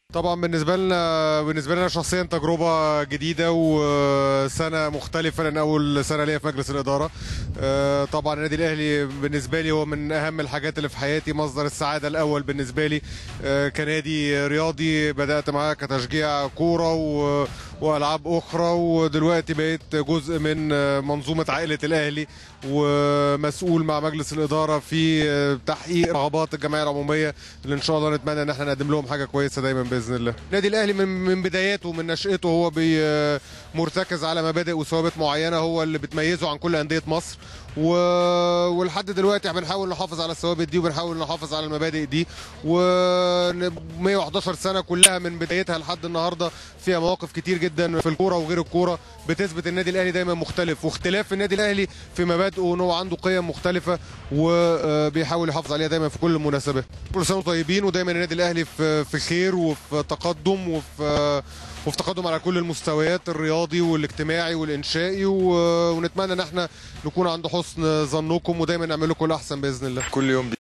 طبعا بالنسبه لنا شخصيا تجربه جديده وسنه مختلفه، لان اول سنه ليا في مجلس الاداره. طبعا النادي الاهلي بالنسبه لي هو من اهم الحاجات اللي في حياتي، مصدر السعاده الاول بالنسبه لي. كنادي رياضي بدات معاه كتشجيع كوره والعاب اخرى، ودلوقتي بقيت جزء من منظومه عائله الاهلي، ومسؤول مع مجلس الاداره في تحقيق رغبات الجمعيه العموميه، اللي ان شاء الله نتمنى ان احنا نقدم لهم حاجه كويسه دايما باذن الله. النادي الاهلي من بداياته، من نشاته، هو مرتكز على مبادئ وثوابت معينه هو اللي بتميزه عن كل انديه مصر، ولحد دلوقتي بنحاول نحافظ على الثوابت دي وبنحاول نحافظ على المبادئ دي. و 111 سنه كلها من بدايتها لحد النهارده فيها مواقف كتير جدا في الكوره وغير الكوره بتثبت النادي الاهلي دايما مختلف، واختلاف النادي الاهلي في مبادئه ان هو عنده قيم مختلفه وبيحاول يحافظ عليها دايما في كل المناسبات. كل سنه وانتم طيبين، ودايما النادي الاهلي في خير وفي تقدم وفي تقدم على كل المستويات، الرياضي والاجتماعي والانشائي، ونتمنى ان احنا نكون عند حسن ظنكم ودايما نعمل لكم الاحسن باذن الله. كل يوم